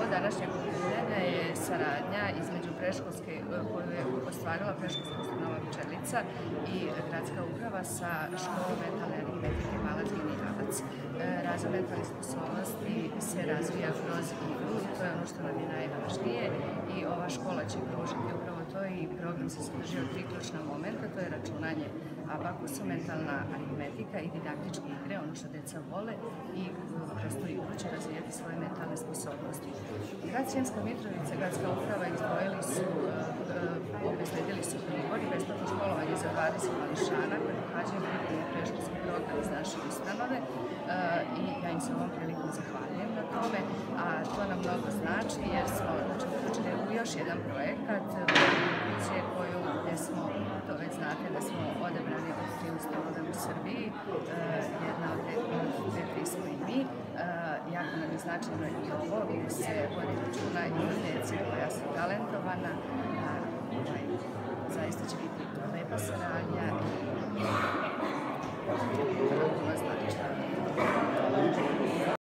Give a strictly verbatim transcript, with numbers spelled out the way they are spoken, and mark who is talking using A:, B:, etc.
A: današnjeg okupljanja je saradnja između predškolske, koju je ostvarila predškolska ustanova Pčelica i gradska uprava sa školom mentalne aritmetike Malac Genijalac. Razvoj mentalnih sposobnosti se razvija kroz igru i to je ono što nam je najvažnije i ova škola će pružiti upravo to i program se sadrži od tri ključna momenta, to je računanje abakusa, mentalna aritmetika i didaktičke igre, ono što deca vole i kroz tu igru će razvijati svoje mentalne sposobnosti. Grad Sremska Mitrovica, gradska uprava izdvojili su, obezbedili su Pribor i besplatno školovanje za dvadeset mališana koji pohađaju pripremni predškolski program iz naše ustanove i ja im se ovom prilikom zahvaljujem na tome, a to nam mnogo znači jer smo uključeni u još jedan projekat institucije koju, gde smo, to već znate da smo odebrani od tri ustanove u Srbiji, jedna od te tri smo i mi. Jako nam je značajno i ovo, gde se vodi računa i o deci koja su talentovana. Zaista će biti lepa saradnja i vrlo značajna.